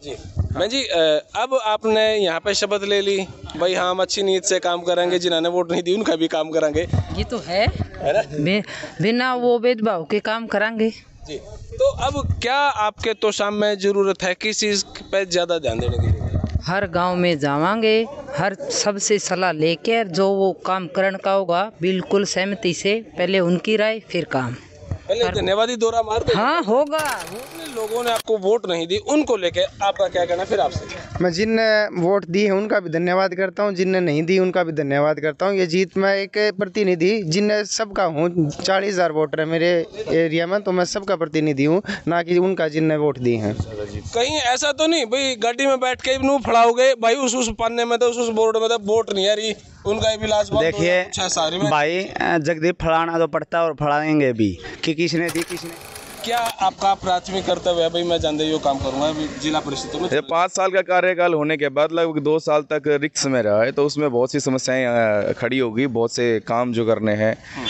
जी मैं जी अब आपने यहाँ पे शपथ ले ली भाई हाँ हम अच्छी नीयत से काम करेंगे, जिन्होंने वोट नहीं दी उनका भी काम करेंगे, ये तो है ना? बिना वो भेदभाव के काम करेंगे जी तो अब क्या आपके तो सामने जरूरत है, किस चीज़ पे ज़्यादा ध्यान देने की जरूरत है? हर गांव में जावांगे, हर सबसे सलाह लेकर जो वो काम करने का होगा बिल्कुल सहमति से, पहले उनकी राय फिर काम। पहले धन्यवादी दौरा मार दो। हाँ होगा। जिन लोगों ने आपको वोट नहीं दी उनको लेके आपका क्या कहना फिर आपसे? मैं जिनने वोट दी है उनका भी धन्यवाद करता हूँ, जिनने नहीं दी उनका भी धन्यवाद करता हूँ। ये जीत मैं एक प्रतिनिधि जिनने सबका हूँ, 40,000 वोटर है मेरे एरिया में, तो मैं सबका प्रतिनिधि हूँ, ना कि उनका जिनने वोट दी हैं। कहीं ऐसा तो नहीं भाई गाड़ी में बैठ के नू फड़ाओगे भाई उस पन्ने में तो उस बोर्ड में तो वोट नहीं आ रही, उनका भी लास्ट देखिए भाई जगदीप फड़ाना तो पड़ता है और फड़ाएंगे भी कि किसने दी किसने। क्या आपका प्राथमिक कर्तव्य है भाई मैं जानते यो काम करूंगा जिला परिषद में? 5 साल का कार्यकाल होने के बाद लगभग 2 साल तक रिक्त में रहा है, तो उसमें बहुत सी समस्याएं खड़ी होगी, बहुत से काम जो करने हैं।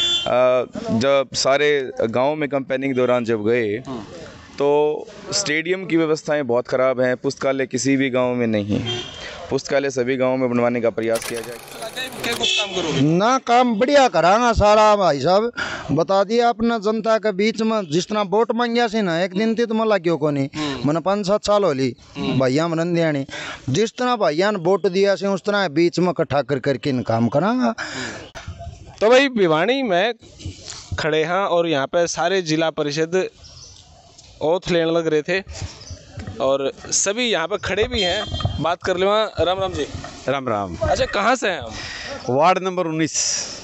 जब सारे गांव में कैंपेनिंग के दौरान जब गए तो स्टेडियम की व्यवस्थाएं बहुत ख़राब हैं, पुस्तकालय किसी भी गांव में नहीं है, पुस्तकालय सभी गांवों में बनवाने का प्रयास किया जाए। ना काम बढ़िया करांगा सारा भाई साहब, बता दिया अपना जनता के बीच में जिस तरह वोट मांगिया से ना एक दिन थी तो मला क्यों को नहीं मैंने 5-7 साल होली भैया मन दिया नहीं, जिस तरह भैया ने वोट दिया से उस तरह बीच में इकट्ठा कर करके इन काम करांगा। तो भाई भिवानी में खड़े हैं और यहाँ पे सारे जिला परिषद ओथ लेने लग रहे थे और सभी यहाँ पे खड़े भी हैं, बात कर ले। राम राम जी। राम राम। अच्छा कहाँ से हैं हम? वार्ड नंबर 19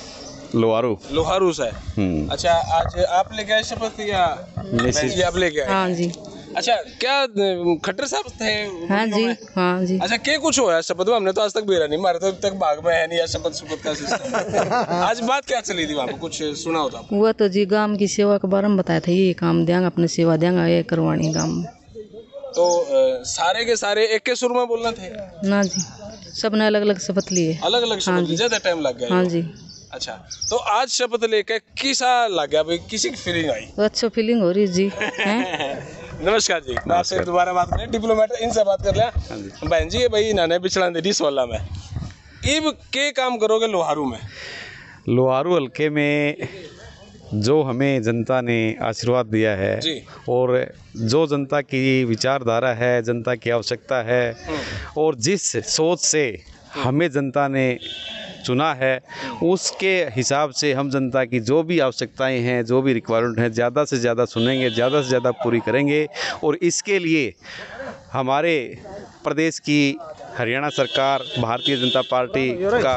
लोहारू से। अच्छा आज आप लेके आए शपथ या जी आप लेके आए? हाँ जी। अच्छा क्या खट्टर साहब थे? हाँ जी हाँ जी। अच्छा क्या कुछ हुआ शपथ में? हमने तो आज तक बेरा नहीं मारे, तो अभी तक भाग में है नहीं शपथ का सिस्टम। आज बात क्या चली थी वहाँ पे, कुछ सुना होता? वो तो जी गांव की सेवा के बारे में बताया था, ये काम देंगे अपने सेवा देंगे ये करवानी गांव में। तो सारे के सारे एक के सुर में बोलना थे? ना जी सब ने अलग अलग शपथ लिए। अलग अलग शपथ लिए, ज्यादा टाइम लग गया? हाँ जी। अच्छा तो आज शपथ लेके किसा लग गया भाई, किसी की फीलिंग आई? तो अच्छा फीलिंग हो रही जी। नमस्कार जी, मैं आपसे दोबारा बात करें, डिप्लोमेट इनसे बात कर लिया। बहन जी भाई इन्होंने पिछड़ा दे सोला में इब के काम करोगे लोहारू में? लोहारू हल्के में जो हमें जनता ने आशीर्वाद दिया है और जो जनता की विचारधारा है, जनता की आवश्यकता है और जिस सोच से हमें जनता ने चुना है उसके हिसाब से हम जनता की जो भी आवश्यकताएं हैं, जो भी रिक्वायरमेंट है, ज़्यादा से ज़्यादा सुनेंगे, ज़्यादा से ज़्यादा पूरी करेंगे। और इसके लिए हमारे प्रदेश की हरियाणा सरकार, भारतीय जनता पार्टी का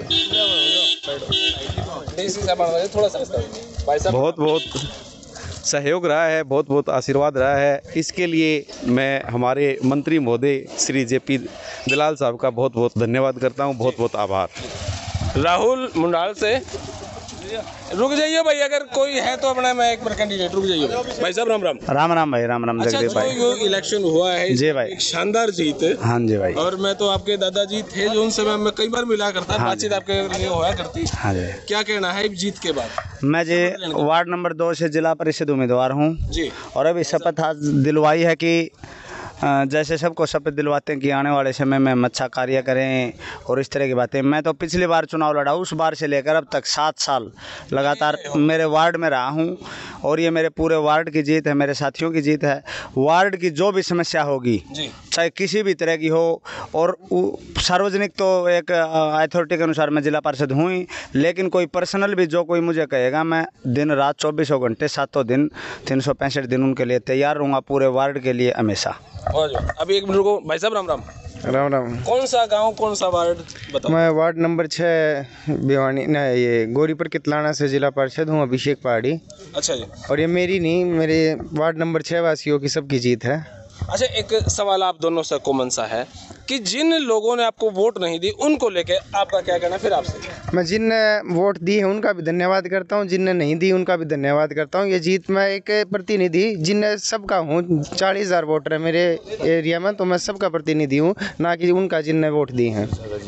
बहुत बहुत सहयोग रहा है, बहुत बहुत आशीर्वाद रहा है। इसके लिए मैं हमारे मंत्री महोदय श्री JP दलाल साहब का बहुत बहुत धन्यवाद करता हूं, बहुत बहुत आभार। राहुल मुंडाल से रुक जाइए भाई, अगर कोई है तो अपना मैं एक बार कैंडिडेट रुक जाइए भाई साहब। राम राम। राम राम भाई, राम राम। अच्छा जगदीप भाई जो इलेक्शन हुआ है जी भाई, एक शानदार जीत। हाँ जी भाई। और मैं तो आपके दादाजी थे जो उनसे मैं कई बार मिला करता, बातचीत आपके लिए होया करती। हाँ जी। क्या कहना है जीत के बाद? मैं जी वार्ड नंबर 2 से जिला परिषद उम्मीदवार हूँ जी, और अभी शपथ आज दिलवाई है कि जैसे सबको शपथ दिलवाते हैं कि आने वाले समय में हम अच्छा कार्य करें और इस तरह की बातें। मैं तो पिछली बार चुनाव लड़ा, उस बार से लेकर अब तक 7 साल लगातार मेरे वार्ड में रहा हूं और ये मेरे पूरे वार्ड की जीत है, मेरे साथियों की जीत है। वार्ड की जो भी समस्या होगी, चाहे किसी भी तरह की हो, और सार्वजनिक तो एक अथॉरिटी के अनुसार मैं जिला पार्षद हूँ ही, लेकिन कोई पर्सनल भी जो कोई मुझे कहेगा, मैं दिन रात 24 घंटे 7 दिन 365 दिन उनके लिए तैयार रहूँगा, पूरे वार्ड के लिए हमेशा। अभी एक मिनट रुको भाई साहब। राम राम। राम राम। कौन सा गांव, कौन सा वार्ड बताओ? मैं वार्ड नंबर 6 भिवानी न ये गौरीपुर कितलाना से जिला पार्षद हूँ, अभिषेक पहाड़ी। अच्छा जी। और ये मेरी नहीं, मेरे वार्ड नंबर 6 वासियों की सबकी जीत है। अच्छा एक सवाल आप दोनों से कॉमन सा है कि जिन लोगों ने आपको वोट नहीं दी उनको लेके आपका क्या कहना फिर आपसे? मैं जिनने वोट दी है उनका भी धन्यवाद करता हूँ, जिनने नहीं दी उनका भी धन्यवाद करता हूँ। ये जीत मैं एक प्रतिनिधि जिनने सबका हूँ, 40,000 वोटर है मेरे एरिया में, तो मैं सबका प्रतिनिधि हूँ, ना कि उनका जिनने वोट दी हैं।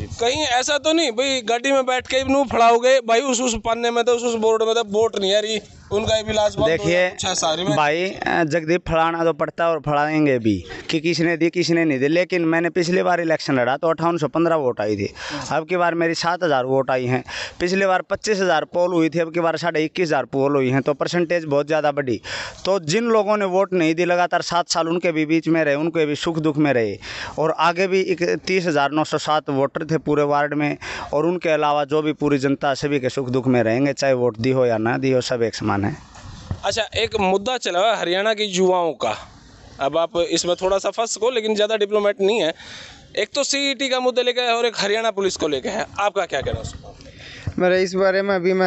कहीं ऐसा तो नहीं भाई गाड़ी में बैठ के नू फड़ाओगे भाई उस पन्ने में तो उस बोर्ड में तो वोट नहीं आ रही उनका भी लाज देखिए भाई जगदीप फड़ाना तो पड़ता है और फड़ाएंगे भी कि किसने दी किसने नहीं दी, लेकिन मैंने पिछली बार इलेक्शन लड़ा तो 5815 वोट आई थी। अब की बार मेरी 7000 वोट आई हैं। पिछली बार 25000 पोल हुई थी, अब की बार 21500 पोल हुई हैं, तो परसेंटेज बहुत ज़्यादा बढ़ी। तो जिन लोगों ने वोट नहीं दी लगातार 7 साल उनके भी बीच में रहे, उनके भी सुख दुख में रहे, और आगे भी 31,907 वोटर थे पूरे वार्ड में, और उनके अलावा जो भी पूरी जनता सभी के सुख दुख में रहेंगे, चाहे वोट दी हो या ना दी हो, सब एक समान है। अच्छा, एक मुद्दा चला हुआ हरियाणा के युवाओं का, अब आप इसमें थोड़ा सा फंस को, लेकिन ज़्यादा डिप्लोमेट नहीं है। एक तो सीईटी का मुद्दा लेकर है और एक हरियाणा पुलिस को लेकर है, आपका क्या कहना है उस पर? मेरे इस बारे में अभी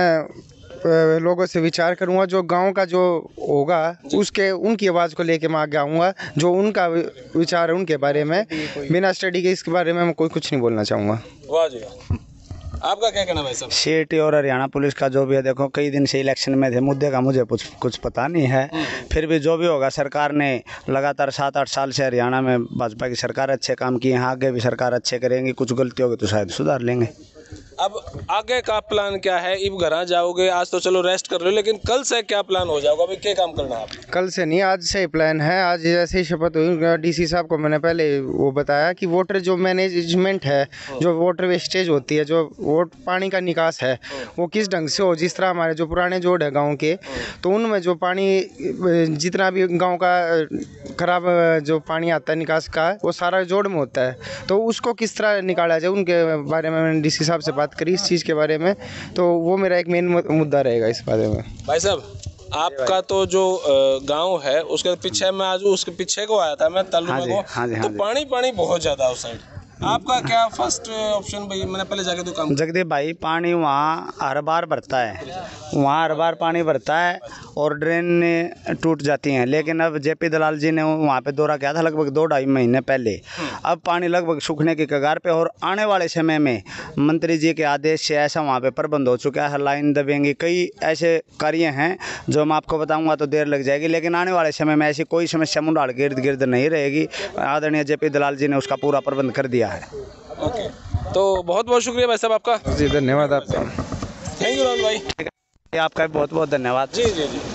मैं लोगों से विचार करूंगा, जो गांव का जो होगा उसके उनकी आवाज़ को लेके मैं आगे आऊँगा, जो उनका विचार है उनके बारे में, बिना स्टडी के इसके बारे में मैं कोई कुछ नहीं बोलना चाहूँगा। वाह जी, आपका क्या कहना भाई साहब? सीईटी और हरियाणा पुलिस का जो भी है, देखो कई दिन से इलेक्शन में थे, मुद्दे का मुझे कुछ पता नहीं है, फिर भी जो भी होगा, सरकार ने लगातार 7-8 साल से हरियाणा में भाजपा की सरकार अच्छे काम किए हैं, आगे भी सरकार अच्छे करेंगी, कुछ गलती होगी तो शायद सुधार लेंगे। अब आगे का प्लान क्या है? इब घर जाओगे, आज तो चलो रेस्ट कर रहे हो, लेकिन कल से क्या प्लान हो जाएगा? अभी क्या काम करना है आप? कल से नहीं, आज से ही प्लान है। आज जैसे ही शपथ हुई, डीसी साहब को मैंने पहले वो बताया कि वोटर जो मैनेजमेंट है, जो वोटर वेस्टेज होती है, जो वोट पानी का निकास है, वो किस ढंग से हो। जिस तरह हमारे जो पुराने जोड़ है गाँव के, तो उनमें जो पानी जितना भी गाँव का खराब जो पानी आता है निकास का, वो सारा जोड़ में होता है, तो उसको किस तरह निकाला जाए, उनके बारे में मैंने डीसी साहब से बात करी इस चीज़ के बारे में। तो वो मेरा एक मेन मुद्दा रहेगा इस बारे में। भाई साहब, आपका तो जो गांव है उसके पीछे मैं आज उसके पीछे को आया था मैं तल्लू को, तो पानी पानी बहुत ज़्यादा उस साइड। आपका क्या फर्स्ट ऑप्शन भाई? मैंने पहले जाके तो काम जगदीप भाई, पानी वहाँ हर बार भरता है, वहाँ हर बार पानी भरता है और ड्रेन टूट जाती हैं, लेकिन अब जेपी दलाल जी ने वहाँ पे दौरा किया था लगभग 2-2.5 महीने पहले। अब पानी लगभग सूखने की कगार पे, और आने वाले समय में मंत्री जी के आदेश से ऐसा वहाँ पे प्रबंध हो चुका है, लाइन दबेंगी, कई ऐसे कार्य हैं जो मैं आपको बताऊँगा तो देर लग जाएगी, लेकिन आने वाले समय में ऐसी कोई समस्या मुंडाल के इर्द गिर्द नहीं रहेगी। आदरणीय जेपी दलाल जी ने उसका पूरा प्रबंध कर दिया है। ओके, तो बहुत बहुत शुक्रिया भाई साहब आपका। जी धन्यवाद आपका। थैंक यू राहुल भाई। आपका भी बहुत बहुत धन्यवाद। जी जी जी।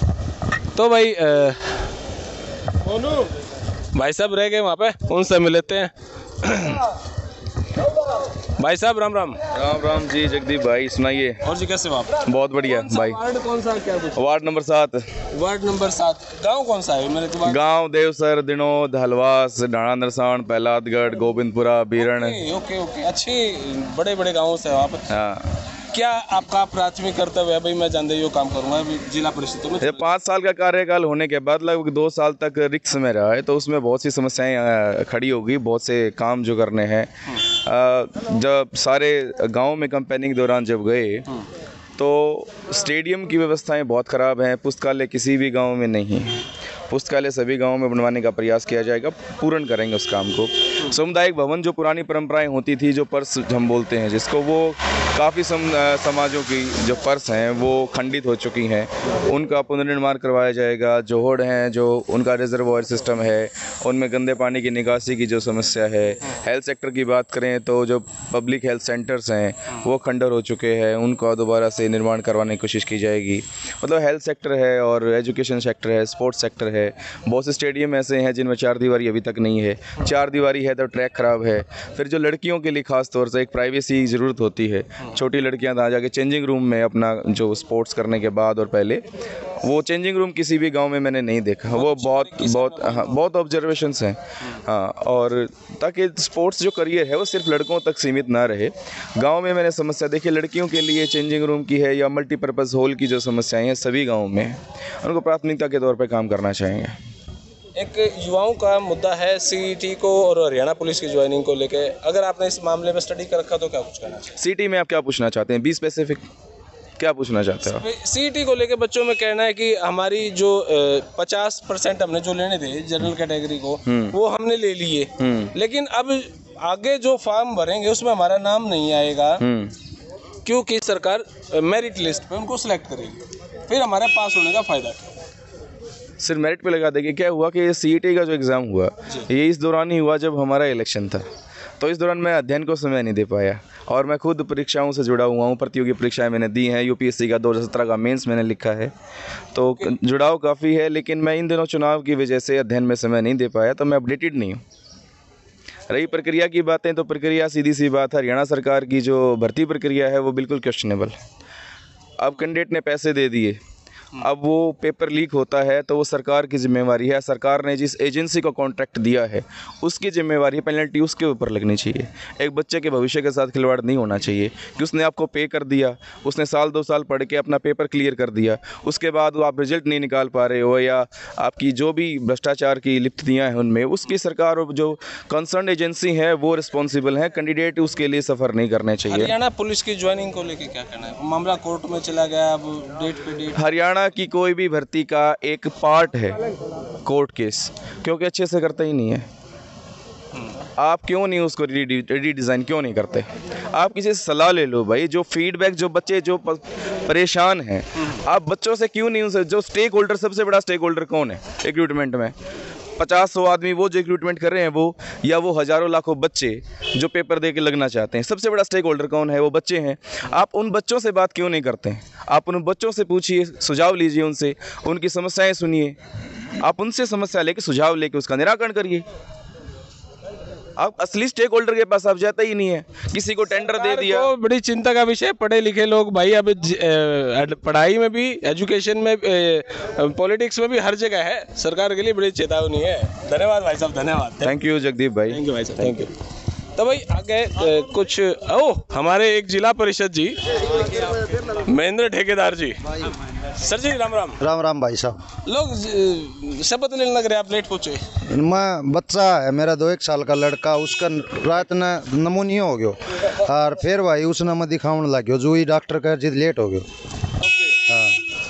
तो भाई भाई साहब रह गए वहाँ पे, उनसे मिल लेते हैं। भाई साहब राम राम। राम राम जी जगदीप भाई, सुनाइए। और जी कैसे हो आप? बहुत बढ़िया भाई। वार्ड कौन सा क्या कुछ? Ward number 7। Ward number 7। गांव कौन सा है? मेरे तो गांव देवसर, दिनोद, हलवास, ढाणा नरसान, पहलादगढ़, गोविंदपुरा, बीरण। ओके ओके, अच्छी बड़े बड़े गाँव से हो आप। हाँ। क्या आपका प्राथमिक कर्तव्य है? भाई मैं जानते यो काम करूँगा अभी जिला परिषद में। 5 साल का कार्यकाल होने के बाद लगभग 2 साल तक रिक्स में रहा है, तो उसमें बहुत सी समस्याएं खड़ी होगी, बहुत से काम जो करने हैं। जब सारे गांव में कैंपेनिंग दौरान जब गए तो स्टेडियम की व्यवस्थाएं बहुत ख़राब हैं, पुस्तकालय किसी भी गांव में नहीं है। पुस्तकालय सभी गांवों में बनवाने का प्रयास किया जाएगा, पूर्ण करेंगे उस काम को। सामुदायिक भवन जो पुरानी परंपराएं होती थी, जो पर्स हम बोलते हैं जिसको, वो काफ़ी समाजों की जो पर्स हैं वो खंडित हो चुकी हैं, उनका पुनर्निर्माण करवाया जाएगा। जोहड़ हैं जो उनका रिजर्वायर सिस्टम है, उनमें गंदे पानी की निकासी की जो समस्या है। हेल्थ सेक्टर की बात करें तो जो पब्लिक हेल्थ सेंटर्स हैं वो खंडर हो चुके हैं, उनका दोबारा से निर्माण करवाने की कोशिश की जाएगी। मतलब हेल्थ सेक्टर है और एजुकेशन सेक्टर है, स्पोर्ट्स सेक्टर है। बहुत से स्टेडियम ऐसे हैं जिनमें 4 दीवारी अभी तक नहीं है। 4 दीवारी है तो ट्रैक ख़राब है। फिर जो लड़कियों के लिए ख़ास तौर से एक प्राइवेसी की ज़रूरत होती है, छोटी लड़कियां आ जाके चेंजिंग रूम में अपना जो स्पोर्ट्स करने के बाद और पहले, वो चेंजिंग रूम किसी भी गांव में मैंने नहीं देखा। वो बहुत ऑब्जर्वेशंस हैं। हाँ, और ताकि स्पोर्ट्स जो करियर है वो सिर्फ लड़कों तक सीमित ना रहे। गांव में मैंने समस्या देखी, लड़कियों के लिए चेंजिंग रूम की है या मल्टीपर्पज़ हॉल की जो समस्याएं हैं सभी गाँव में, उनको प्राथमिकता के तौर पर काम करना चाहेंगे। एक युवाओं का मुद्दा है सीईटी को और हरियाणा पुलिस की ज्वाइनिंग को लेके, अगर आपने इस मामले में स्टडी कर रखा तो क्या कुछ करना चाहिए? सीईटी में आप क्या पूछना चाहते हैं? बी स्पेसिफिक क्या पूछना चाहते हो? सीईटी को लेके बच्चों में कहना है कि हमारी जो 50% हमने जो लेने थे जनरल कैटेगरी को वो हमने ले लिए, लेकिन अब आगे जो फॉर्म भरेंगे उसमें हमारा नाम नहीं आएगा क्योंकि सरकार मेरिट लिस्ट पे उनको सिलेक्ट करेगी, फिर हमारे पास होने का फ़ायदा क्या? सिर्फ मेरिट पे लगा देंगे। क्या हुआ कि सीईटी का जो एग्ज़ाम हुआ ये इस दौरान ही हुआ जब हमारा इलेक्शन था, तो इस दौरान मैं अध्ययन को समय नहीं दे पाया। और मैं खुद परीक्षाओं से जुड़ा हुआ हूँ, प्रतियोगी परीक्षाएं मैंने दी हैं, यूपीएससी का 2017 का मेंस मैंने लिखा है, तो जुड़ाव काफ़ी है। लेकिन मैं इन दिनों चुनाव की वजह से अध्ययन में समय नहीं दे पाया, तो मैं अपडेटेड नहीं हूँ। रही प्रक्रिया की बातें, तो प्रक्रिया सीधी सी बात है, हरियाणा सरकार की जो भर्ती प्रक्रिया है वो बिल्कुल क्वेश्चनेबल है। अब कैंडिडेट ने पैसे दे दिए, अब वो पेपर लीक होता है तो वो सरकार की जिम्मेवारी है। सरकार ने जिस एजेंसी को कॉन्ट्रैक्ट दिया है उसकी जिम्मेवारी है, पेनल्टी उसके ऊपर लगनी चाहिए। एक बच्चे के भविष्य के साथ खिलवाड़ नहीं होना चाहिए कि उसने आपको पे कर दिया, उसने साल 2 साल पढ़ के अपना पेपर क्लियर कर दिया, उसके बाद वो आप रिजल्ट नहीं निकाल पा रहे हो या आपकी जो भी भ्रष्टाचार की लिप्ततियाँ हैं उनमें, उसकी सरकार और जो कंसर्न एजेंसी है वो रिस्पॉन्सिबल है। कैंडिडेट उसके लिए सफ़र नहीं करने चाहिए। हरियाणा पुलिस की ज्वाइनिंग को लेकर क्या कहना है? मामला कोर्ट में चला गया, अब डेट पे डेट। हरियाणा की कोई भी भर्ती का एक पार्ट है कोर्ट केस, क्योंकि अच्छे से करता ही नहीं है। आप क्यों नहीं उसको रीडिज़ाइन क्यों नहीं करते? आप किसी से सलाह ले लो भाई। जो फीडबैक, जो बच्चे जो परेशान हैं, आप बच्चों से क्यों नहीं उनसे, जो स्टेक होल्डर, सबसे बड़ा स्टेक होल्डर कौन है रिक्रूटमेंट में? 50-100 आदमी वो जो रिक्रूटमेंट कर रहे हैं वो, या वो हज़ारों लाखों बच्चे जो पेपर दे के लगना चाहते हैं, सबसे बड़ा स्टेक होल्डर कौन है? वो बच्चे हैं। आप उन बच्चों से बात क्यों नहीं करते हैं? आप उन बच्चों से पूछिए, सुझाव लीजिए उनसे, उनकी समस्याएं सुनिए, आप उनसे समस्या लेके सुझाव लेके उसका निराकरण करिए। आप असली स्टेक होल्डर के पास आप जाता ही नहीं है। किसी को टेंडर दे दिया, तो बड़ी चिंता का विषय। पढ़े लिखे लोग भाई अब पढ़ाई में भी, एजुकेशन में, पॉलिटिक्स में भी, हर जगह है। सरकार के लिए बड़ी चेतावनी है। धन्यवाद भाई साहब, धन्यवाद। थैंक यू जगदीप भाई। थैंक यू भाई साहब, थैंक यू। तो भाई आगे कुछ हमारे एक जिला परिषद जी महेंद्र ठेकेदार जी, सर जी राम राम। राम राम भाई साहब। लोग शपथ लेने लग रहे, आप लेट पहुंचे। मैं बच्चा है मेरा 2-1 साल का लड़का, उसका रात न नमूनिया हो गयो और फिर भाई उसने मैं दिखाने लग गयो जो ही डॉक्टर कह जी लेट हो गयो। हाँ,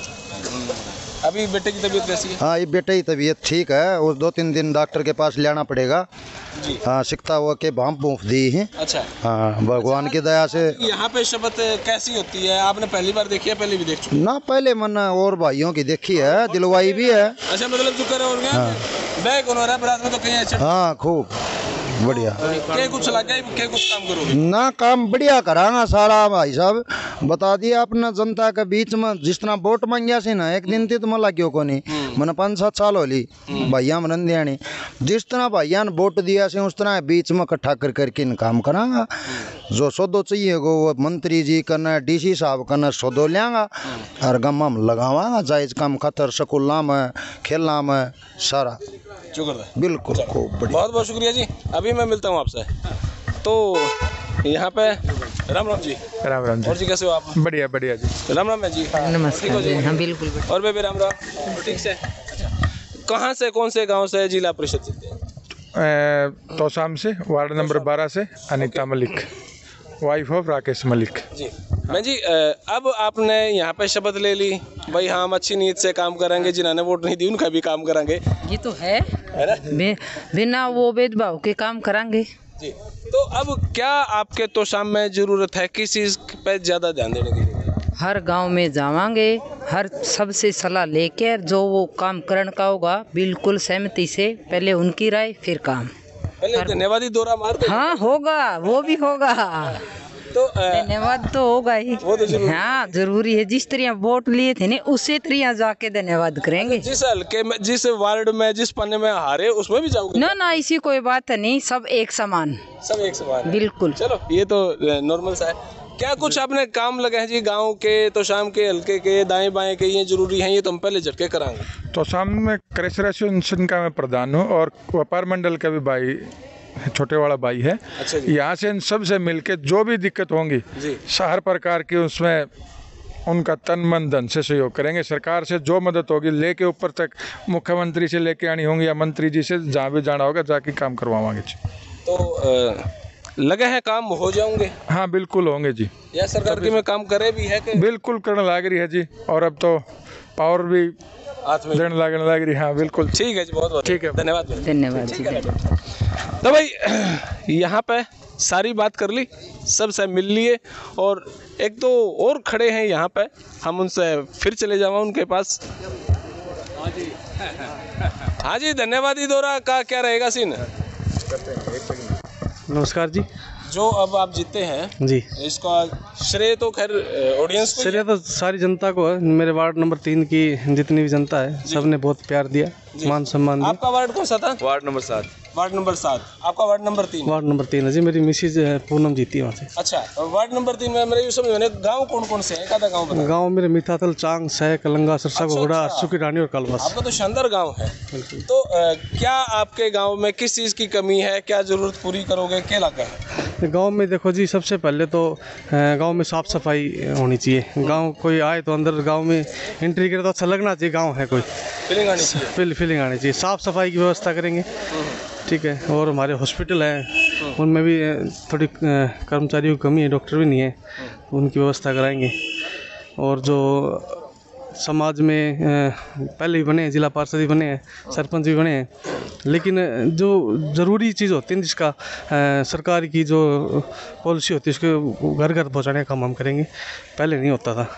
अभी बेटे की तबीयत कैसी है? हाँ, ये बेटे की तबीयत ठीक है। वो 2-3 दिन डॉक्टर के पास लेना पड़ेगा जी। हाँ, सिकता हुआ के भाप भूफ दी है। अच्छा, हाँ, भगवान की दया से। यहाँ पे शपथ कैसी होती है? आपने पहली बार देखी है? पहले भी देख चुके? ना, पहले मैंने और भाइयों की देखी है, दिलवाई भी है। अच्छा, मतलब जो करे और बैग हो रहा है बरात में तो कहीं अच्छा। हाँ, खूब बढ़िया। क्या कुछ लगा, क्या कुछ काम करोगे? ना, काम बढ़िया करांगा सारा भाई साहब। बता दिया अपना जनता के बीच में जिस तरह वोट मांगिया से ना, एक दिन तो मला क्यों को नहीं, मैंने 5-7 साल होली भैया मन दिया नहीं। जिस तरह भैया ने वोट दिया से उस तरह बीच में इकट्ठा कर करके काम करांगा। जो सौदो चाहिए वो मंत्री जी करना, डीसी साहब करना, सौदो लियांगा और गम्मा में लगावांगा। जायज काम खतर स्कूलों में, खेलना में, सारा बिल्कुल खूब बढ़िया। बहुत बहुत शुक्रिया जी। अभी मैं मिलता हूँ आपसे। तो यहाँ पे राम राम जी। राम राम जी। और जी कैसे हो आप? बढ़िया बढ़िया जी। राम राम जी। नमस्कार जी। हाँ बिल्कुल। और बेबी राम राम, ठीक से? कहाँ से, कौन से गांव से जिला परिषद से? तोशाम से, वार्ड नंबर 12 से अनीता मलिक, वाइफ ऑफ राकेश मलिक जी। मैं जी अब आपने यहाँ पे शपथ ले ली भाई, हाँ हम अच्छी नीयत से काम करेंगे, जिन्होंने वोट नहीं दी उनका भी काम करेंगे। ये तो है बिना वो भेदभाव के काम करांगे जी। तो अब क्या आपके तोशाम में जरूरत है, किस चीज़ पे ज़्यादा ध्यान देने की? हर गांव में जावांगे, हर सबसे सलाह लेकर जो वो काम करने का होगा बिल्कुल सहमति से, पहले उनकी राय फिर काम। पहले धन्यवादी दौरा मार दो। हाँ होगा, वो भी होगा। तो धन्यवाद तो होगा ही। वो तो जरूरी। हाँ जरूरी है। जिस तरह वोट लिए थे ना उसी तरह जाके धन्यवाद करेंगे। जिस हल्के में, जिस वार्ड में, जिस पन्ने में हारे उसमें भी जाओगे? ना ना, इसी कोई बात नहीं, सब एक समान, सब एक समान। बिल्कुल। चलो ये तो नॉर्मल सा है। क्या कुछ आपने काम लगे हैं जी गांव के, तो शाम के, हल्के के, दाएं बाएं के, ये जरूरी हैं? ये तो हम पहले झटके कराएंगे। तो शाम में कृषि एसोसिएशन का मैं प्रधान हूँ और व्यापार मंडल का भी भाई, छोटे वाला भाई है। अच्छा जी। यहाँ से इन सब से मिलके जो भी दिक्कत होंगी हर प्रकार की उसमें उनका तन मन धन से सहयोग करेंगे। सरकार से जो मदद होगी लेके ऊपर तक, मुख्यमंत्री से लेके आनी होंगी या मंत्री जी से जहाँ भी जाना होगा जाके काम करवाएंगे। तो लगे हैं काम हो जाओगे? हाँ बिल्कुल होंगे जी। या सरकार की में काम करे भी है कि? बिल्कुल करने लग रही है जी, और अब तो पावर भी हाथ में देने लग रही है। हाँ बिल्कुल ठीक है जी, बहुत बहुत ठीक है, धन्यवाद। धन्यवाद जी। तो भाई यहाँ पे सारी बात कर ली, सबसे मिल लिए, और एक दो और खड़े हैं यहाँ पे, हम उनसे फिर चले जाऊँ उनके पास। हाँ जी, धन्यवादी दौरा का क्या रहेगा सीन? नमस्कार जी। जो अब आप जीते हैं जी, इसका श्रेय तो खैर ऑडियंस को श्रेय तो सारी जनता को है। मेरे वार्ड नंबर 3 की जितनी भी जनता है सबने बहुत प्यार दिया, मान सम्मान दिया। आपका वार्ड कौन सा था? Ward number 7। Ward number 7। आपका वार्ड नंबर 3? वार्ड नंबर 3 है जी, मेरी मिसेज पूनम जीती है वहाँ से। अच्छा, वार्ड नंबर 3 में मेरे समझ में गाँव कौन कौन से हैं? का गाँव बता? गाँव मेरे मिठातल, चांग, सह, कलंगा, सरसा, घोड़ा, अरसू की रानी और कलवास। आपका तो शानदार गांव है। तो क्या आपके गांव में किस चीज़ की कमी है, क्या ज़रूरत पूरी करोगे, क्या लगा है? गांव में देखो जी, सबसे पहले तो गांव में साफ़ सफाई होनी चाहिए। गांव कोई आए तो अंदर गांव में एंट्री करे तो अच्छा लगना चाहिए, गांव है कोई फीलिंग आनी चाहिए। फीलिंग आनी चाहिए। साफ़ सफाई की व्यवस्था करेंगे, ठीक है। और हमारे हॉस्पिटल हैं, उनमें भी थोड़ी कर्मचारियों की कमी है, डॉक्टर भी नहीं है, उनकी व्यवस्था कराएंगे। और जो समाज में पहले भी बने हैं, जिला पार्षद भी बने हैं, सरपंच भी बने हैं, लेकिन जो ज़रूरी चीज़ होती है जिसका सरकार की जो पॉलिसी होती है उसको घर घर पहुँचाने का काम हम करेंगे। पहले नहीं होता था,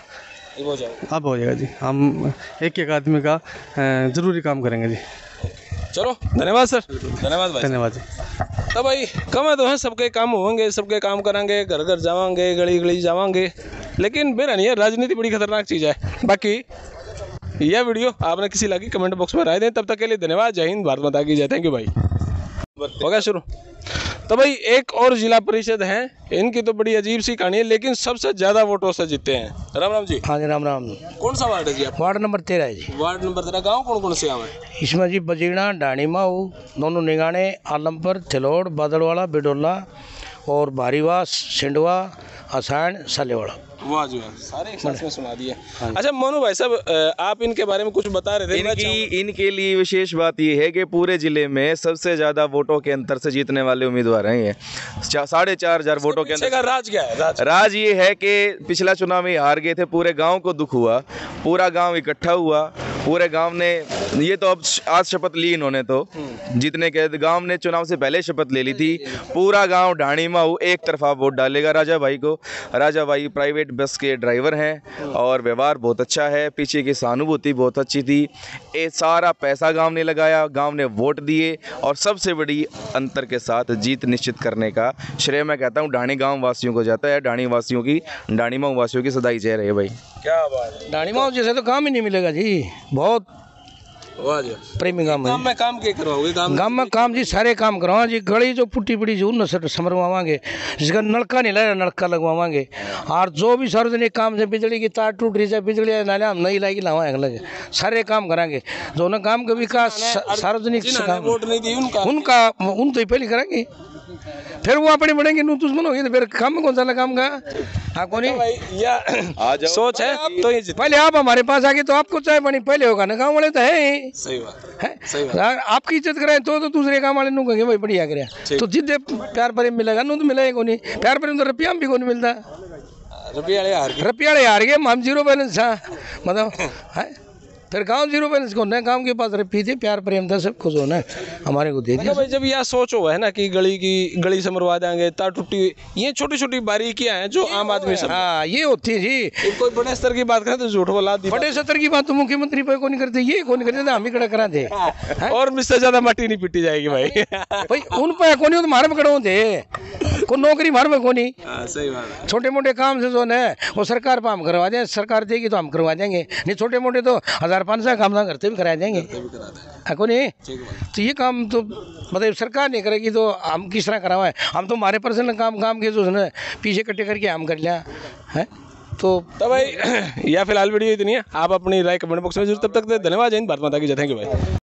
अब हो जाएगा जी। हम एक एक आदमी का ज़रूरी काम करेंगे जी। चलो, धन्यवाद सर। धन्यवाद भाई। धन्यवाद जी। तो भाई कम तो है, सबके काम होंगे, सबके काम करेंगे, घर घर जावांगे, गली गली जावांगे, लेकिन मेरा नहीं है, राजनीति बड़ी खतरनाक चीज़ है। बाकी यह वीडियो आपने किसी लगी कमेंट बॉक्स में राय दें। तब तक के लिए धन्यवाद। जय हिंद, भारत माता की जय। थैंक यू भाई। हो गया शुरू। तो भाई एक और जिला परिषद है, इनकी तो बड़ी अजीब सी कहानी है, लेकिन सबसे ज़्यादा वोटों से जीते हैं। राम राम जी। हाँ जी, राम राम। कौन सा वार्ड है जी आप? वार्ड नंबर 13 है जी। Ward number 13। गाँव कौन कौन से आवे? इसमें जी बजीणा, डाणीमाऊ, दोनों निगाने, आलमपुर, थिलोड़, बादलवाड़ा, बिडोला और भारीवास, सिंडवा, असायण, सालेवाड़ा। वाह जी वाह, सारे एक साथ में सुना दिए। अच्छा मोनू भाई साहब, आप इनके बारे में कुछ बता रहे थे। इनके लिए विशेष बात यह है कि पूरे जिले में सबसे ज्यादा वोटों के अंतर से जीतने वाले उम्मीदवार हैं ये। 4,500 वोटों के अंतर। राज क्या है? राज ये है कि पिछला चुनाव में हार गए थे, पूरे गांव को दुख हुआ, पूरा गांव इकट्ठा हुआ, पूरे गांव ने ये तो अब आज शपथ ली इन्होंने, तो जीतने के गांव ने चुनाव से पहले शपथ ले ली थी। पूरा गांव ढाणीमाऊ एक तरफा वोट डालेगा राजा भाई को। राजा भाई प्राइवेट बस के ड्राइवर हैं और व्यवहार बहुत अच्छा है, पीछे की सहानुभूति बहुत अच्छी थी। ये सारा पैसा गांव ने लगाया, गांव ने वोट दिए और सबसे बड़ी अंतर के साथ जीत निश्चित करने का श्रेय मैं कहता हूँ ढाणी गाँव वासियों को जाता है। ढाणी वासियों की, ढाणीमाऊ वासियों की सदाई जय रहे भाई। क्या बात है। डाणीमाऊ जैसे तो काम ही नहीं मिलेगा जी, बहुत प्रेमी गाँव है। में काम क्या करवाओगे? गाँव में काम जी सारे काम करवा जी। गली जो पुट्टी पड़ी जो न समरवावांगे, जिसका नलका नहीं लगा नलका लगवावांगे। और जो भी सार्वजनिक काम से बिजली की तार टूट रही है, बिजली नाले हम नहीं लाएगी लावाएंगे लगे, सारे काम कराएंगे। जो न काम का विकास सार्वजनिक वोट नहीं दी उनका उन तो ही पहले कराएंगे, फिर वो अपने बढ़ेंगे नु दुश्मन होगी तो फिर काम में कौन सा काम का। हाँ कौन सोच है तो पहले आप हमारे पास आगे तो आपको चाय पानी पहले होगा ना, गाँव वाले तो है। सही बात है, सही बात। आपकी इज्जत कराए तो दूसरे काम वाले कहेंगे भाई बढ़िया करे, तो जिद्दे प्यार प्रेम मिलेगा नु तो मिलेगा कौन। प्यार प्रेम तो रुपया भी कौन मिलता, रुपया हार गए हम, 0 बैलेंस था मतलब है। फिर गांव 0 बैलेंस कौन है, गांव के पास रुपये थे, प्यार प्रेम था, सब कुछ होना हमारे को दे दिया भाई। जब यह सोच हो है ना कि गली से मरवा देंगे, तार टूटी, ये छोटी छोटी बारीकियां हैं जो आम आदमी सब ये होती है जी। कोई बड़े स्तर की बात करें तो झूठ बोला दी, बड़े स्तर की बात तो मुख्यमंत्री पे कौन करते, ये कौन करते, हम ही खड़ा करा थे। और मुझसे ज्यादा मट्टी नहीं पीटी जाएगी भाई। भाई उन पे कौन तो मारे में खड़े होते, कोई नौकरी मार में कौन। सही बात है। छोटे मोटे काम से जो है वो सरकार पर हम करवा दें, सरकार देगी तो हम करवा देंगे, नहीं छोटे मोटे तो 1000-500 काम ना करते भी करा देंगे, है कौन। तो ये काम तो मतलब सरकार नहीं करेगी तो हम किस तरह करवाएं। हम तो हमारे पर्सनल काम के जो है पीछे इकट्ठे करके हम कर लिया है। तो भाई यह फिलहाल वीडियो इतनी है, आप अपनी राय कमेंट बॉक्स में जरूर। तब तक धन्यवाद। जय हिंद, भारत माता की जय। थैंक यू भाई।